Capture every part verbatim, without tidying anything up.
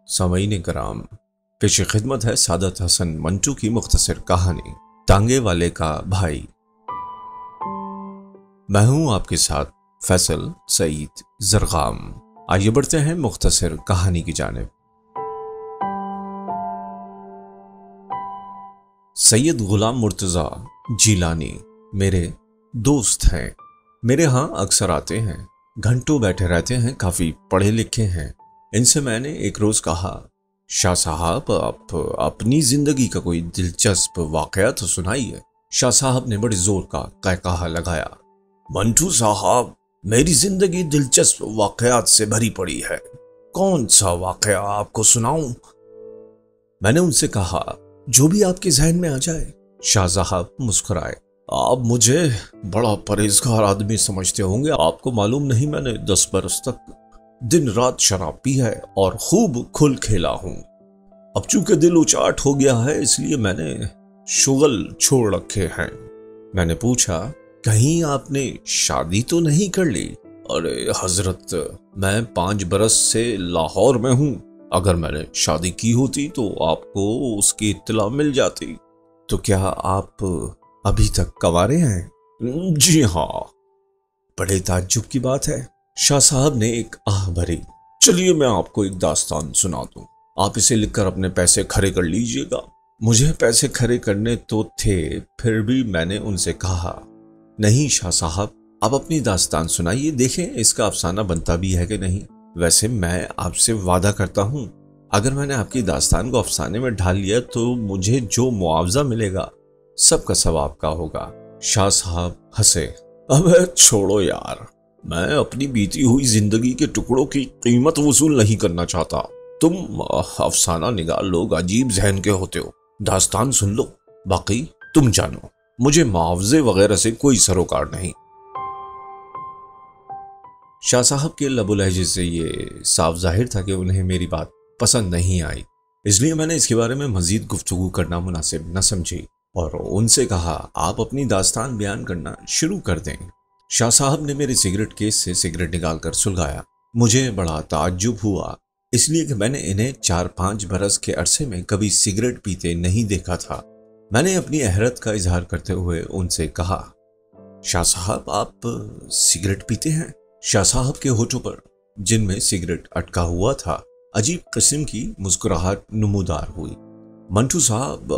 सामईन कराम, पेश खिदमत है सादत हसन मंटू की मुख्तसर कहानी तांगे वाले का भाई। मैं हूं आपके साथ फैसल सईद जरगाम। आइए बढ़ते हैं मुख्तसर कहानी की जानिब। सैयद गुलाम मुर्तज़ा जीलानी मेरे दोस्त हैं। मेरे यहाँ अक्सर आते हैं, घंटों बैठे रहते हैं, काफ़ी पढ़े लिखे हैं। इनसे मैंने एक रोज़ कहा, शाह साहब आप अपनी ज़िंदगी का कोई दिलचस्प वाक़या तो सुनाइए। शाह साहब ने बड़े ज़ोर का कहकहा लगाया, मंटू साहब मेरी ज़िंदगी दिलचस्प वाक़यात से भरी पड़ी है, कौन सा वाक़या आपको सुनाऊं? मैंने उनसे कहा, जो भी आपके जहन में आ जाए। शाह साहब मुस्कुराए, आप मुझे बड़ा परहेजगार आदमी समझते होंगे, आपको मालूम नहीं मैंने दस बरस तक दिन रात शराब पी है और खूब खुल खेला हूं। अब चूंकि दिल उचाट हो गया है इसलिए मैंने शुगल छोड़ रखे हैं। मैंने पूछा, कहीं आपने शादी तो नहीं कर ली? अरे हजरत, मैं पांच बरस से लाहौर में हूं, अगर मैंने शादी की होती तो आपको उसकी इत्तला मिल जाती। तो क्या आप अभी तक कंवारे हैं? जी हाँ। बड़े ताज्जुब की बात है। शाह साहब ने एक आह भरी। चलिए मैं आपको एक दास्तान सुना दूं, आप इसे लिखकर अपने पैसे खरे कर लीजिएगा। मुझे पैसे खरे करने तो थे, फिर भी मैंने उनसे कहा, नहीं शाह साहब, आप अपनी दास्तान सुनाइए, देखें इसका अफसाना बनता भी है कि नहीं। वैसे मैं आपसे वादा करता हूं, अगर मैंने आपकी दास्तान को अफसाने में ढाल लिया तो मुझे जो मुआवजा मिलेगा सबका सब आपका होगा। शाह साहब हंसे, अब छोड़ो यार, मैं अपनी बीती हुई जिंदगी के टुकड़ों की कीमत वसूल नहीं करना चाहता। तुम अफसाना निगार लोग अजीब जहन के होते हो, दास्तान सुन लो, बाकी तुम जानो, मुझे मुआवजे वगैरह से कोई सरोकार नहीं। शाह साहब के लबो लहजे से ये साफ जाहिर था कि उन्हें मेरी बात पसंद नहीं आई, इसलिए मैंने इसके बारे में मजीद गुफ्तगू करना मुनासिब न समझी और उनसे कहा, आप अपनी दास्तान बयान करना शुरू कर दें। शाह साहब ने मेरे सिगरेट केस से सिगरेट निकालकर सुलगाया। मुझे बड़ा ताज्जुब हुआ, इसलिए कि मैंने इन्हें चार पांच बरस के अरसे में कभी सिगरेट पीते नहीं देखा था। मैंने अपनी अहरत का इजहार करते हुए उनसे कहा, शाह साहब आप सिगरेट पीते हैं? शाह साहब के होठों पर, जिनमें सिगरेट अटका हुआ था, अजीब किस्म की मुस्कुराहट नमूदार हुई। मंटू साहब,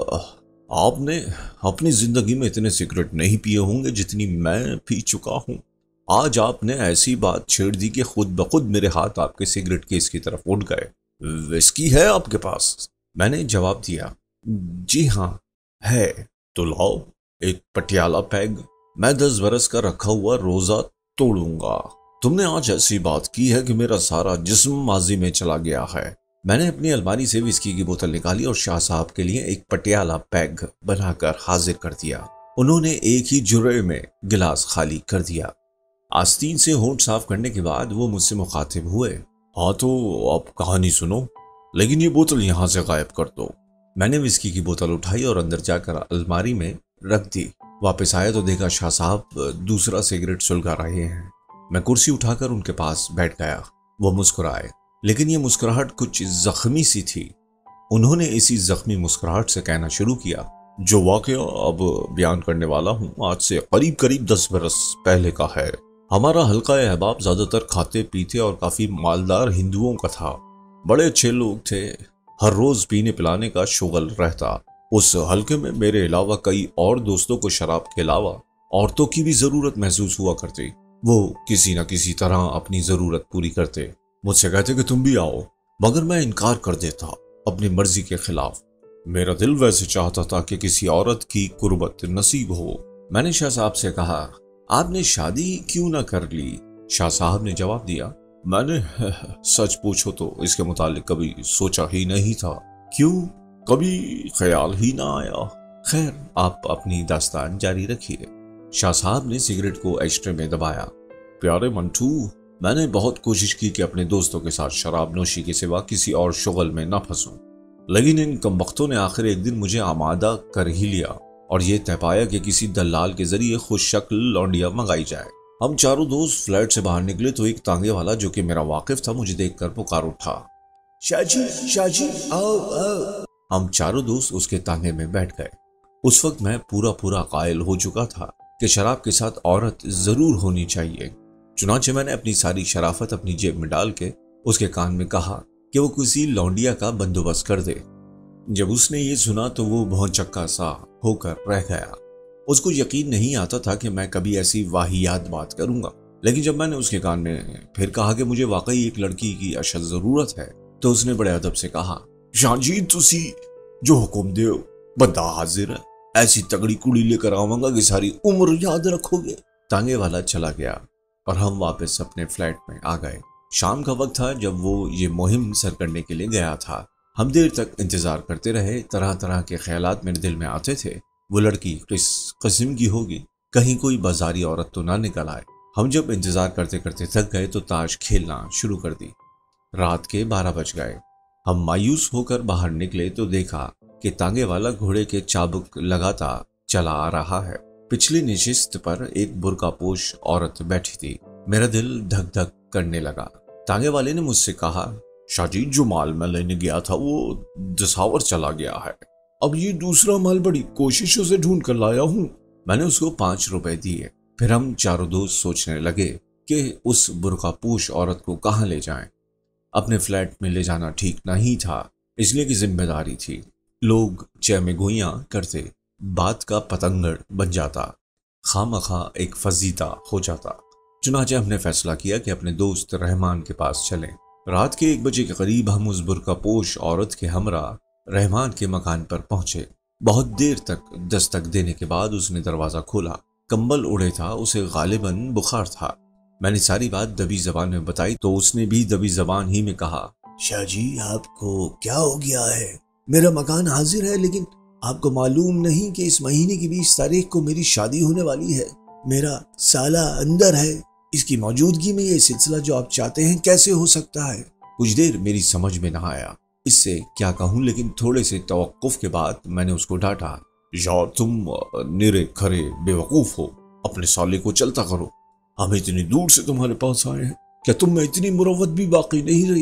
आपने अपनी जिंदगी में इतने सिगरेट नहीं पिए होंगे जितनी मैं पी चुका हूं। आज आपने ऐसी बात छेड़ दी कि खुद ब खुद मेरे हाथ आपके सिगरेट केस की तरफ उठ गए। विस्की है आपके पास? मैंने जवाब दिया, जी हाँ है। तो लाओ एक पटियाला पैग, मैं दस बरस का रखा हुआ रोजा तोड़ूंगा। तुमने आज ऐसी बात की है कि मेरा सारा जिस्म माजी में चला गया है। मैंने अपनी अलमारी से विस्की की बोतल निकाली और शाह साहब के लिए एक पटियाला पैग बनाकर हाजिर कर दिया। उन्होंने एक ही जुर्रे में गिलास खाली कर दिया। आस्तीन से होंठ साफ करने के बाद वो मुझसे मुखातिब हुए, हाँ तो अब कहानी सुनो, लेकिन ये बोतल यहाँ से गायब कर दो। मैंने विस्की की बोतल उठाई और अंदर जाकर अलमारी में रख दी। वापस आया तो देखा शाह साहब दूसरा सिगरेट सुलगा रहे हैं। मैं कुर्सी उठाकर उनके पास बैठ गया। वो मुस्कुराए, लेकिन ये मुस्कुराहट कुछ जख्मी सी थी। उन्होंने इसी जख्मी मुस्कुराहट से कहना शुरू किया, जो वाकया अब बयान करने वाला हूँ आज से करीब करीब दस बरस पहले का है। हमारा हल्का अहबाब ज्यादातर खाते पीते और काफी मालदार हिंदुओं का था। बड़े अच्छे लोग थे, हर रोज पीने पिलाने का शुगल रहता। उस हल्के में मेरे अलावा कई और दोस्तों को शराब के अलावा औरतों की भी जरूरत महसूस हुआ करती। वो किसी न किसी तरह अपनी जरूरत पूरी करते। मुझसे कहते कि तुम भी आओ, मगर मैं इनकार कर देता अपनी मर्जी के खिलाफ। मेरा दिल वैसे चाहता था कि किसी औरत की कुर्बत नसीब हो। मैंने शाह साहब से कहा, आपने शादी क्यों ना कर ली? शाह साहब ने जवाब दिया, मैंने सच पूछो तो इसके मुतालिक कभी सोचा ही नहीं था। क्यों? कभी ख्याल ही ना आया। खैर, आप अपनी दास्तान जारी रखिए। शाह साहब ने सिगरेट को एस्ट्रे में दबाया। प्यारे मंटू, मैंने बहुत कोशिश की कि अपने दोस्तों के साथ शराब नोशी के सिवा किसी और शुगल में न फंसूं, लेकिन इन कमबख्तों ने आखिर एक दिन मुझे आमादा कर ही लिया और ये तय पाया कि किसी दलाल के जरिए खुश शक्ल लौंडिया मंगाई जाए। हम चारों दोस्त फ्लैट से बाहर निकले तो एक तांगे वाला जो कि मेरा वाकिफ था मुझे देखकर पुकार उठा, शाहजी, शाहजी, आओ आओ। हम चारों दोस्त उसके तांगे में बैठ गए। उस वक्त मैं पूरा पूरा कायल हो चुका था कि शराब के साथ औरत जरूर होनी चाहिए। चुनांचे मैंने अपनी सारी शराफत अपनी जेब में डाल के उसके कान में कहा कि वो किसी लौंडिया का बंदोबस्त कर दे। जब उसने ये सुना तो वो भौंचक्का सा होकर रह गया। उसको यकीन नहीं आता था कि मैं कभी ऐसी वाहियात बात करूंगा, लेकिन जब मैंने उसके कान में फिर कहा कि मुझे वाकई एक लड़की की अशद जरूरत है, तो उसने बड़े अदब से कहा, शाहजी तुसी जो हुक्म दे बंदा हाजिर है, ऐसी तगड़ी कुड़ी लेकर आवांगा कि सारी उम्र याद रखोगे। तांगे वाला चला गया और हम वापस अपने फ्लैट में आ गए। शाम का वक्त था जब वो ये मुहिम सर करने के लिए गया था। हम देर तक इंतजार करते रहे। तरह तरह के ख्यालात मेरे दिल में आते थे। वो लड़की किस किस्म की होगी, कहीं कोई बाजारी औरत तो ना निकल आए। हम जब इंतजार करते करते थक गए तो ताश खेलना शुरू कर दी। रात के बारह बज गए। हम मायूस होकर बाहर निकले तो देखा कि तांगे वाला घोड़े के चाबुक लगाता चला आ रहा है। पिछली नशिस्त पर एक बुर्कापोश औरत बैठी थी। मेरा दिल धक धक करने लगा। तांगे वाले ने मुझसे कहा, शाहजी जो माल मैं लेने गया था वो दिसावर चला गया है। अब ये दूसरा माल बड़ी कोशिशों से ढूंढ कर लाया हूँ। मैंने उसको पांच रुपए दिए। फिर हम चारों दोस्त सोचने लगे कि उस बुर्कापोश औरत को कहाँ ले जाएं। अपने फ्लैट में ले जाना ठीक नहीं था, इसलिए की जिम्मेदारी थी। लोग चह में गोइयां करते, बात का पतंगड़ बन जाता, खामखा एक फजीता हो जाता। चुनांचे हमने फैसला किया कि अपने दोस्त रहमान के पास चलें। रात के एक बजे के करीब हम उस बुर्कापोश औरत के हमरा रहमान के मकान पर पहुंचे। बहुत देर तक दस्तक देने के बाद उसने दरवाजा खोला। कंबल उड़े था, उसे गालिबन बुखार था। मैंने सारी बात दबी जबान में बताई तो उसने भी दबी जबान ही में कहा, शाहजी आपको क्या हो गया है? मेरा मकान हाजिर है, लेकिन आपको मालूम नहीं कि इस महीने की बीस तारीख को मेरी शादी होने वाली है। मेरा साला अंदर है। इसकी मौजूदगी में ये सिलसिला जो आप चाहते हैं कैसे हो सकता है? कुछ देर मेरी समझ में ना आया इससे क्या कहूं, लेकिन थोड़े से तवक्कुफ के बाद मैंने उसको डांटा, यार तुम निरे खरे बेवकूफ हो, अपने साले को चलता करो। हम इतनी दूर से तुम्हारे पास आए हैं, क्या तुम में इतनी मुरव्वत भी बाकी नहीं रही?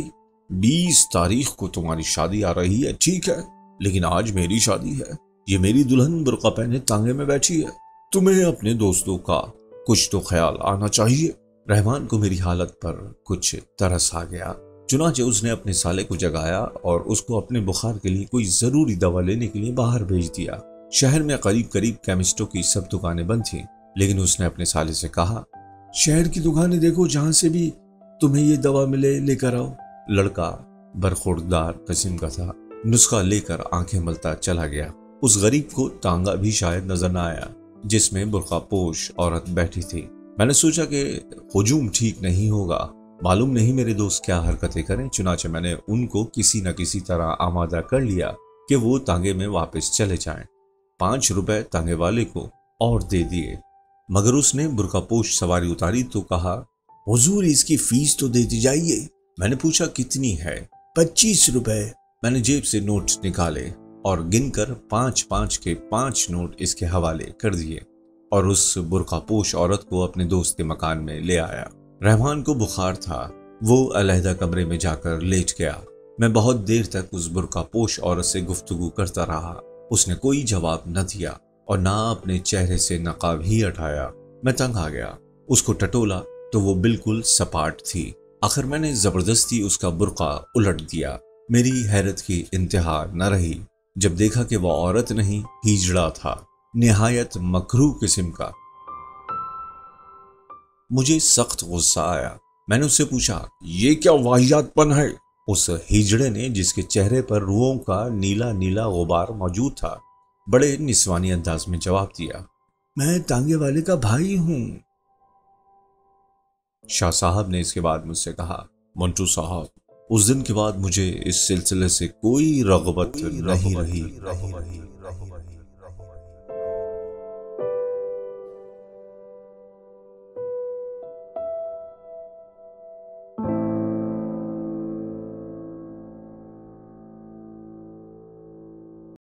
बीस तारीख को तुम्हारी शादी आ रही है, ठीक है, लेकिन आज मेरी शादी है। ये मेरी दुल्हन बुर्का पहने तांगे में बैठी है। तुम्हें अपने दोस्तों का कुछ तो ख्याल आना चाहिए। रहमान को मेरी हालत पर कुछ तरस आ गया। चुनांचे उसने अपने साले को जगाया और उसको अपने बुखार के लिए कोई जरूरी दवा लेने के लिए बाहर भेज दिया। शहर में करीब करीब केमिस्टों की सब दुकानें बंद थीं, लेकिन उसने अपने साले से कहा, शहर की दुकानें देखो, जहां से भी तुम्हें ये दवा मिले लेकर आओ। लड़का बरखुरदार किस्म का था। नुस्खा लेकर आंखें मलता चला गया। उस गरीब को तांगा भी शायद नजर न आया जिसमें बुर्कापोश औरत बैठी थी। मैंने सोचा कि हुजूम ठीक नहीं होगा, मालूम नहीं मेरे दोस्त क्या हरकतें करें। चुनांचे मैंने उनको किसी न किसी तरह आमादा कर लिया कि वो तांगे में वापस चले जाएं। पांच रुपए तांगे वाले को और दे दिए, मगर उसने बुर्कापोश सवारी उतारी तो कहा, हुजूर इसकी फीस तो देती जाइए। मैंने पूछा कितनी है? पच्चीस रुपए। मैंने जेब से नोट निकाले और गिनकर पांच पांच के पांच नोट इसके हवाले कर दिए और उस बुर्कापोश औरत को अपने दोस्त के मकान में ले आया। रहमान को बुखार था, वो अलहदा कमरे में जाकर लेट गया। मैं बहुत देर तक उस बुर्कापोश औरत से गुफ्तगू करता रहा। उसने कोई जवाब न दिया और ना अपने चेहरे से नकाब ही हटाया। मैं तंग आ गया। उसको टटोला तो वो बिल्कुल सपाट थी। आखिर मैंने जबरदस्ती उसका बुर्का उलट दिया। मेरी हैरत की इंतहा न रही जब देखा कि वह औरत नहीं हिजड़ा था, निहायत मकरूह किस्म का। मुझे सख्त गुस्सा आया। मैंने उससे पूछा, ये क्या वाहियातपन है? उस हिजड़े ने, जिसके चेहरे पर रुओं का नीला नीला गुबार मौजूद था, बड़े निस्वानी अंदाज में जवाब दिया, मैं तांगे वाले का भाई हूं। शाह साहब ने इसके बाद मुझसे कहा, मंटू साहब, उस दिन के बाद मुझे इस सिलसिले से कोई रगबत नहीं रही।